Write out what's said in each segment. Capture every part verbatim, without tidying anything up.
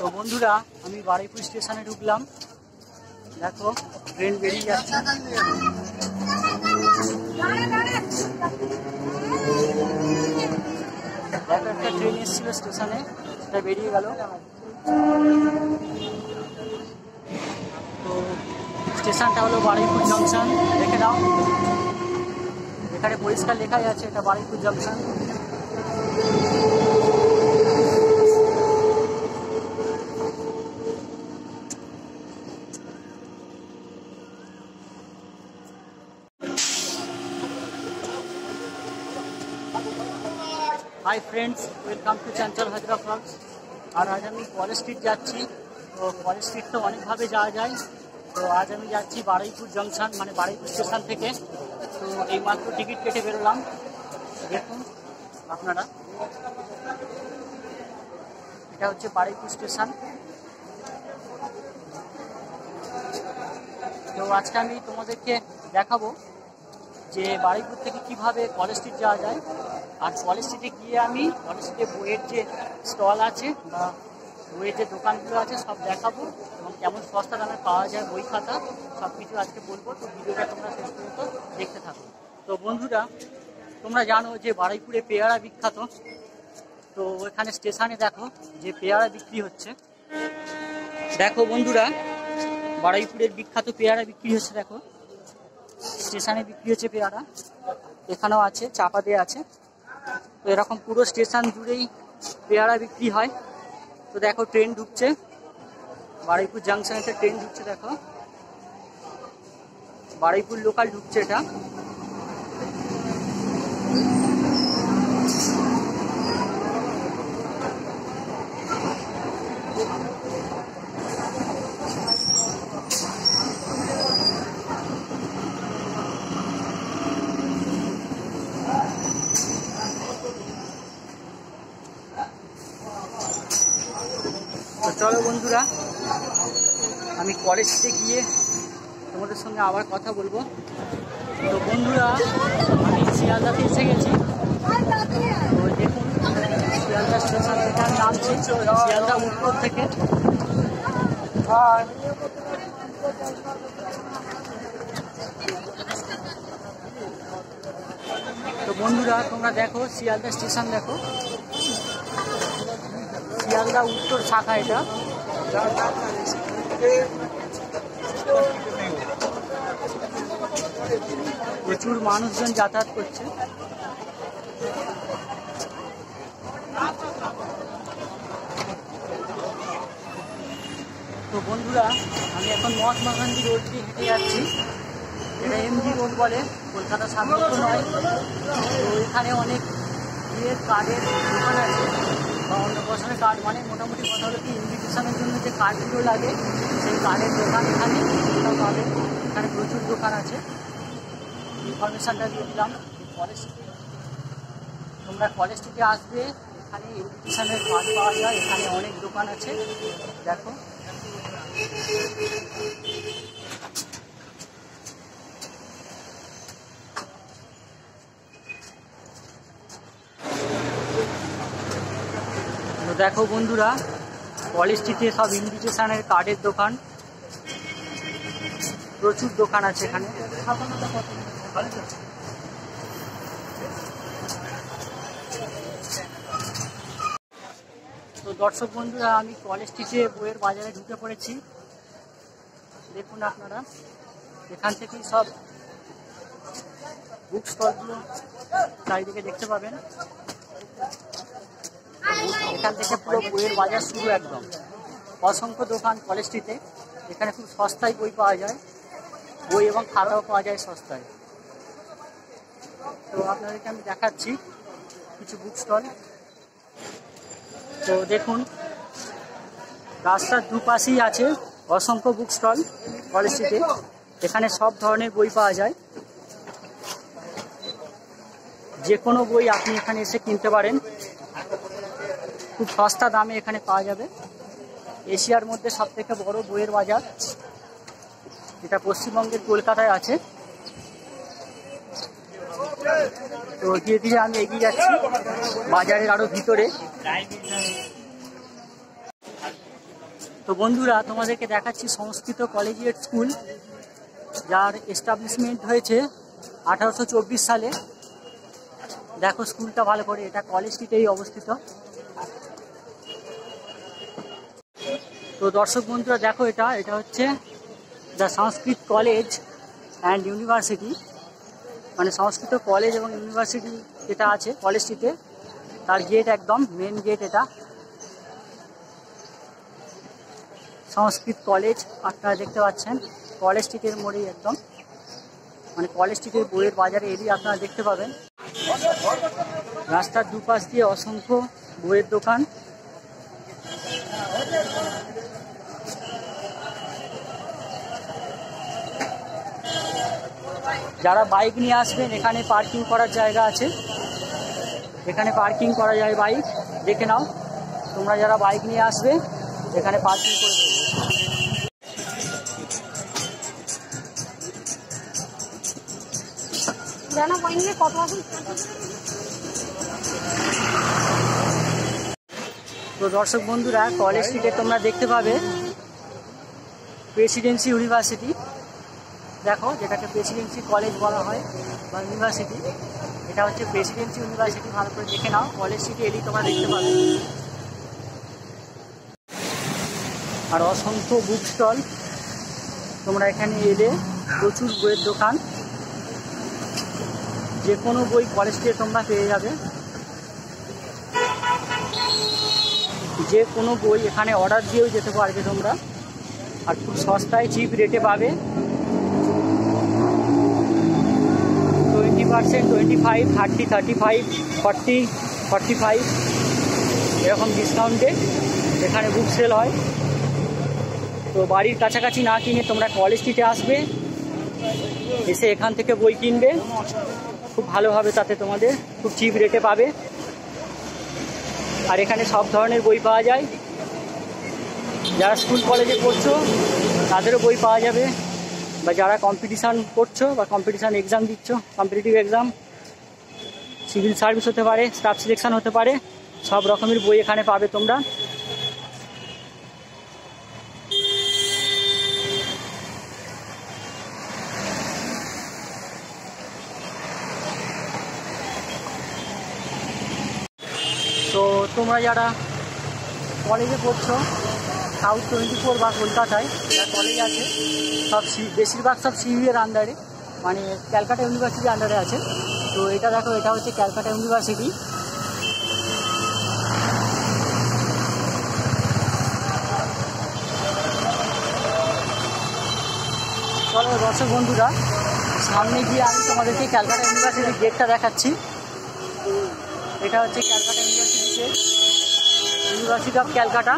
तो बंधुरा আমি বারুইপুর স্টেশনে ঢুকলাম। দেখো ট্রেন বেরিয়ে যাচ্ছে। দেখো একটা ট্রেন এসেছিল স্টেশনে, সেটা বেরিয়ে গেল। তো স্টেশনটা হলো বারুইপুর জংশন। দেখে দাও, এখানে পরিষ্কার লেখাই আছে এটা Baruipur junction. Hi friends, welcome to Chanchal Hazra blogs. और आज আমি কলেজ স্ট্রিট যাচ্ছি। তো কলেজ স্ট্রিট তো অনেকভাবে যাওয়া যায়। তো আজ আমি যাচ্ছি বারুইপুর জংশন, মানে বারুইপুর স্টেশন থেকে। তো এই মাত্র টিকিট কেটে বেরোলাম। দেখুন আপনারা, এটা হচ্ছে বারুইপুর স্টেশন। তো আজকে আমি তোমাদেরকে দেখাবো যে বারুইপুর থেকে কিভাবে কলেজ স্ট্রিট যাওয়া যায়। আর কলেজ স্ট্রিটে গিয়ে আমি কলেজ স্ট্রিটে বইয়ের যে স্টল আছে বা বইয়ের যে দোকানগুলো আছে সব দেখাবো, এবং কেমন সস্তা দামে পাওয়া যায় বই খাতা সব কিছু আজকে বলবো। তো ভিডিওটা তোমরা শেষ পর্যন্ত দেখতে থাকো। তো বন্ধুরা, তোমরা জানো যে বারুইপুরে পেয়ারা বিখ্যাত। তো এখানে স্টেশনে দেখো যে পেয়ারা বিক্রি হচ্ছে। দেখো বন্ধুরা, বারুইপুরের বিখ্যাত পেয়ারা বিক্রি হচ্ছে। দেখো স্টেশনে বিক্রি হচ্ছে পেয়ারা, এখানেও আছে, চাপা দিয়ে আছে। তো এরকম পুরো স্টেশন জুড়েই পেয়ারা বিক্রি হয়। তো দেখো ট্রেন ঢুকছে, বারুইপুর জাংশনে একটা ট্রেন ঢুকছে। দেখো বারুইপুর লোকাল ঢুকছে এটা। তো চলো বন্ধুরা, আমি কলেজে গিয়ে তোমাদের সঙ্গে আবার কথা বলবো। তো বন্ধুরা, আমি শিয়ালদাতে এসে গেছি। তো দেখুন শিয়ালদা স্টেশন থেকে আমি নামছি, শিয়ালদা উত্তর থেকে। তো বন্ধুরা তোমরা দেখো শিয়ালদা স্টেশন, দেখো শিয়ালদা উত্তর শাখা এটা। প্রচুর মানুষজন যাতায়াত করছে। তো বন্ধুরা, আমি এখন মহাত্মা গান্ধী রোড দিয়ে হেঁটে যাচ্ছি। এটা এমজি রোড বলে, কলকাতা সাধারণত নয়। তো এখানে অনেক বিয়ের কার্ডের দোকান আছে, বা অন্নপ্রাশনের কার্ড, মানে মোটামুটি কথা হলো কি ইনভিটেশনের জন্য যে কার্ডগুলো লাগে সেই কার্ডের দোকান এখানে পাবে। এখানে প্রচুর দোকান আছে। ইনফরমেশানটা দিয়ে দিলাম। কলেজ স্ট্রিটে তোমরা কলেজ স্ট্রিটে আসবে, এখানে ইনভিটেশনের কার্ড পাওয়া যায়। এখানে অনেক দোকান আছে। দেখো তো দেখো বন্ধুরা, কলেজ স্ট্রিটে সব ইনভিটেশনের কার্ডের দোকান, প্রচুর দোকান আছে এখানে। তো দর্শক বন্ধুরা, আমি কলেজ স্ট্রিটে বইয়ের বাজারে ঢুকে পড়েছি। দেখুন আপনারা, এখান থেকেই সব বুক স্টলগুলো চারিদিকে দেখতে পাবেন। এখান থেকে পুরো বইয়ের বাজার শুরু, একদম অসংখ্য দোকান কলেজ স্ট্রিটে। এখানে খুব সস্তায় বই পাওয়া যায়, বই এবং খাতাও পাওয়া যায় সস্তায়। তো আপনাদেরকে আমি দেখাচ্ছি কিছু বুক স্টল। তো দেখুন রাস্তার দুপাশেই আছে অসংখ্য বুক স্টল কলেজ স্ট্রিটে। এখানে সব ধরনের বই পাওয়া যায়, যে কোনো বই আপনি এখানে এসে কিনতে পারেন। খুব সস্তা দামে এখানে পাওয়া যাবে। এশিয়ার মধ্যে সব থেকে বড় বইয়ের বাজার, এটা পশ্চিমবঙ্গের কলকাতায় আছে। তো ধীরে ধীরে আমি এগিয়ে যাচ্ছি বাজারের আরো ভিতরে। তো বন্ধুরা তোমাদেরকে দেখাচ্ছি সংস্কৃত কলেজিয়েট স্কুল, যার এস্টাবলিশমেন্ট হয়েছে আঠারোশো চব্বিশ সালে। দেখো স্কুলটা ভালো করে, এটা কলেজ স্ট্রিটেই অবস্থিত। তো দর্শক বন্ধুরা দেখো, এটা এটা হচ্ছে the Sanskrit college and university, মানে সংস্কৃত কলেজ এবং ইউনিভার্সিটি যেটা আছে কলেজ স্ট্রিটে, তার গেট একদম মেন গেট। এটা সংস্কৃত কলেজ আপনারা দেখতে পাচ্ছেন, কলেজ স্ট্রিটের মোড়েই একদম, মানে কলেজ স্ট্রিটের বইয়ের বাজারে এদিকে আপনারা দেখতে পাবেন। রাস্তার দুপাশ দিয়ে অসংখ্য বইয়ের দোকান। যারা বাইক নিয়ে আসবেন এখানে পার্কিং করার জায়গা আছে, এখানে পার্কিং করা যায় বাইক, দেখে নাও তোমরা যারা বাইক নিয়ে আসবে এখানে পার্কিং করে দেবে। তো দর্শক বন্ধুরা কলেজ স্ট্রিটে তোমরা দেখতে পাবে প্রেসিডেন্সি ইউনিভার্সিটি। দেখো, যেটাকে প্রেসিডেন্সি কলেজ বলা হয় বা ইউনিভার্সিটি, এটা হচ্ছে প্রেসিডেন্সি ইউনিভার্সিটি। ভালো করে দেখে নাও, কলেজ স্ট্রিটে এলেই তোমরা দেখতে পাবে। আর অসংখ্য বুক স্টল, তোমরা এখানে এলে প্রচুর বইয়ের দোকান, যে কোনো বই কলেজ স্ট্রিটে তোমরা পেয়ে যাবে। যে কোনো বই এখানে অর্ডার দিয়েও যেতে পারবে তোমরা, আর খুব সস্তায় চিপ রেটে পাবে। Twenty percent, twenty five, thirty, thirty five, forty, forty five এরকম ডিসকাউন্টে এখানে বুক সেল হয়। তো বাড়ির কাছাকাছি না কিনে তোমরা কলেজ স্ট্রিটে আসবে, এসে এখান থেকে বই কিনবে, খুব ভালোভাবে তাতে তোমাদের খুব চিপ রেটে পাবে। আর এখানে সব ধরনের বই পাওয়া যায়। যারা স্কুল কলেজে পড়ছো তাদেরও বই পাওয়া যাবে, বা যারা কম্পিটিশান করছো বা কম্পিটিশান এক্সাম দিচ্ছ, কম্পিটিটিভ এক্সাম, সিভিল সার্ভিস হতে পারে, স্টাফ সিলেকশন হতে পারে, সব রকমের বই এখানে পাবে তোমরা। তো তোমরা যারা কলেজে পড়ছো সাউথ টোয়েন্টি ফোর বা কলকাতায় যা কলেজ আছে, সব বেশিরভাগ সব সিইউ এর আন্ডারে, মানে ক্যালকাটা ইউনিভার্সিটির আন্ডারে আছে। তো এটা দেখো, এটা হচ্ছে ক্যালকাটা ইউনিভার্সিটি। চলো দর্শক বন্ধুরা, সামনে গিয়ে আমি তোমাদেরকে ক্যালকাটা ইউনিভার্সিটির গেটটা দেখাচ্ছি। এটা হচ্ছে Calcutta university gate, university of Calcutta.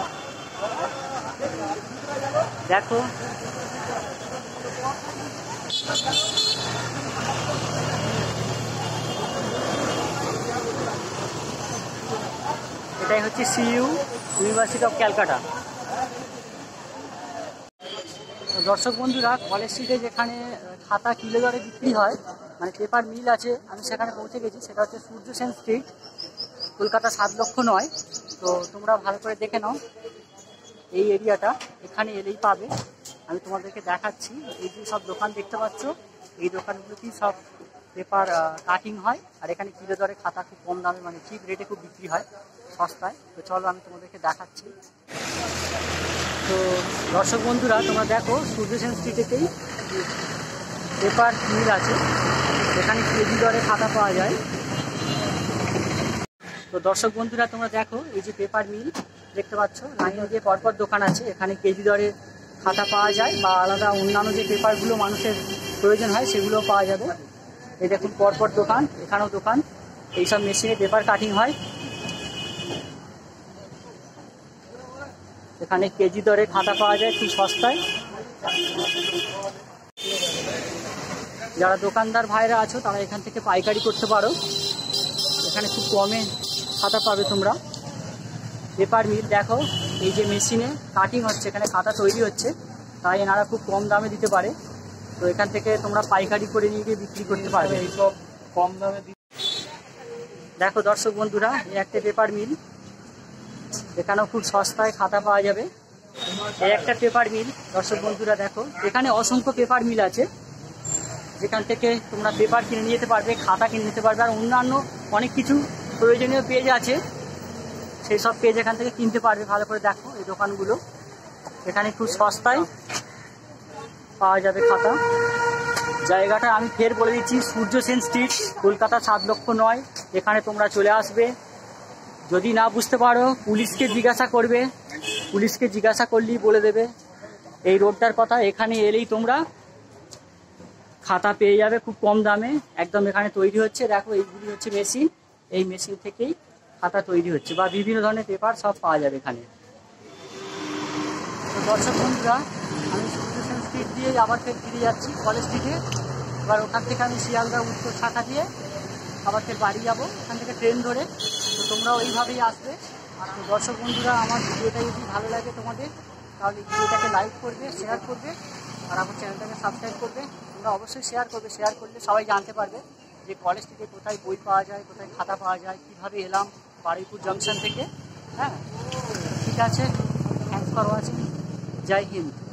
দেখো, এটাই হচ্ছে সিইউ, ইউনিভার্সিটি অফ ক্যালকাটা। দর্শক বন্ধুরা, কলেজ স্ট্রিটে যেখানে খাতা কিলো দরে বিক্রি হয়, মানে পেপার মিল আছে, আমি সেখানে পৌঁছে গেছি। সেটা হচ্ছে সূর্য সেন স্ট্রিট, কলকাতা সাত লক্ষ নয়। তো তোমরা ভালো করে দেখে নাও এই এরিয়াটা, এখানে এলেই পাবে। আমি তোমাদেরকে দেখাচ্ছি, এই যে সব দোকান দেখতে পাচ্ছ, এই দোকানগুলোতেই সব পেপার কাটিং হয়। আর এখানে কিলো দরে খাতা খুব কম দামে, মানে চিপ রেটে খুব বিক্রি হয়, সস্তায়। তো চলো আমি তোমাদেরকে দেখাচ্ছি। তো দর্শক বন্ধুরা তোমরা দেখো, সূর্য সেন স্ট্রিটেতেই পেপার মিল আছে, এখানে কেজি দরে খাতা পাওয়া যায়। তো দর্শক বন্ধুরা তোমরা দেখো, এই যে পেপার মিল দেখতে পাচ্ছ, লাইনে দিয়ে পরপর দোকান আছে, এখানে কেজি দরে খাতা পাওয়া যায়, বা আলাদা অন্যান্য যে পেপারগুলো মানুষের প্রয়োজন হয় সেগুলোও পাওয়া যাবে। এই দেখুন পরপর দোকান, এখানেও দোকান, এইসব মেশিনে পেপার কাটিং হয়। এখানে কেজি দরে খাতা পাওয়া যায় খুব সস্তায়। যারা দোকানদার ভাইরা আছো তারা এখান থেকে পাইকারি করতে পারো, এখানে খুব কমে খাতা পাবে তোমরা। পেপার মিল দেখো, এই যে মেশিনে কাটিং হচ্ছে, এখানে খাতা তৈরি হচ্ছে, তাই এনারা খুব কম দামে দিতে পারে। তো এখান থেকে তোমরা পাইকারি করে নিয়ে গিয়ে বিক্রি করতে পারবে এইসব কম দামে। দেখো দর্শক বন্ধুরা, এই একটা পেপার মিল, এখানেও খুব সস্তায় খাতা পাওয়া যাবে। এই একটা পেপার মিল দর্শক বন্ধুরা দেখো, এখানে অসংখ্য পেপার মিল আছে যেখান থেকে তোমরা পেপার কিনে নিয়ে যেতে পারবে, খাতা কিনে নিতে পারবে, আর অন্যান্য অনেক কিছু প্রয়োজনীয় পেজ আছে, সেই সব পেজ এখান থেকে কিনতে পারবে। ভালো করে দেখো এই দোকানগুলো, এখানে খুব সস্তায় পাওয়া যাবে খাতা। জায়গাটা আমি ফের বলে দিচ্ছি, সূর্য সেন স্ট্রিট, কলকাতা সাত লক্ষ নয়। এখানে তোমরা চলে আসবে। যদি না বুঝতে পারো পুলিশকে জিজ্ঞাসা করবে, পুলিশকে জিজ্ঞাসা করলেই বলে দেবে এই রোডটার কথা। এখানে এলেই তোমরা খাতা পেয়ে যাবে খুব কম দামে, একদম এখানে তৈরি হচ্ছে। দেখো এইগুলি হচ্ছে মেশিন, এই মেশিন থেকেই খাতা তৈরি হচ্ছে, বা বিভিন্ন ধরনের পেপার সব পাওয়া যাবে এখানে। তো দর্শক বন্ধুরা, আমি সূর্য সেন স্ট্রিট দিয়ে আবার ফের ফিরে যাচ্ছি কলেজ স্ট্রিটে। এবার ওখান থেকে আমি শিয়ালদা উত্তর শাখা দিয়ে আবার ফের বাড়ি যাবো, ওখান থেকে ট্রেন ধরে। তো তোমরাও এইভাবেই আসবে। আর দর্শক বন্ধুরা, আমার ভিডিওটা যদি ভালো লাগে তোমাদের, তাহলে ভিডিওটাকে লাইক করবে, শেয়ার করবে, আর আমার চ্যানেলটাকে সাবস্ক্রাইব করবে। তোমরা অবশ্যই শেয়ার করবে, শেয়ার করলে সবাই জানতে পারবে যে কলেজ থেকে কোথায় বই পাওয়া যায়, কোথায় খাতা পাওয়া যায়, কীভাবে এলাম বারুইপুর জংশন থেকে। হ্যাঁ, ঠিক আছে, thanks for watching, Jai Hind.